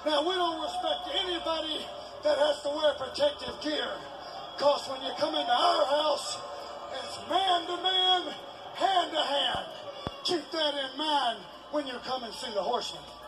Now, we don't respect anybody that has to wear protective gear, because when you come into our house, it's man to man, hand to hand. Keep that in mind when you come and see the Horsemen.